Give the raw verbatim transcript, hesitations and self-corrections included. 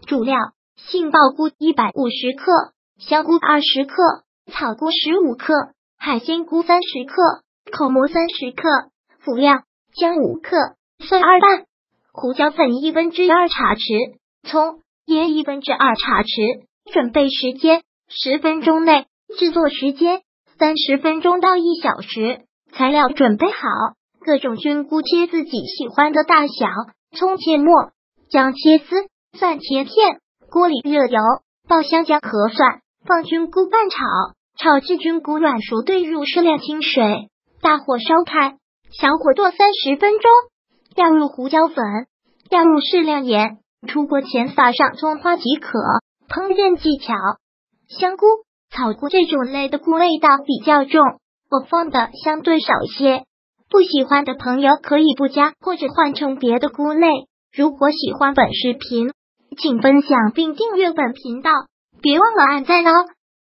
主料：杏鲍菇一百五十克，香菇二十克，草菇十五克，海鲜菇三十克，口蘑三十克。辅料：姜五克，蒜二瓣，胡椒粉一分之二茶匙，葱、盐一分之二茶匙。准备时间：十分钟内。制作时间：三十分钟到一小时。材料准备好，各种菌菇切自己喜欢的大小，葱切末，姜切丝，蒜切片。锅里热油，爆香姜和蒜，放菌菇拌炒，炒至菌菇软熟，兑入适量清水，大火烧开，小火剁三十分钟。调入胡椒粉，调入适量盐，出锅前撒上葱花即可。烹饪技巧：香菇、草菇这种类的菇味道比较重，我放的相对少些，不喜欢的朋友可以不加或者换成别的菇类。如果喜欢本视频，请分享并订阅本频道，别忘了按赞哦。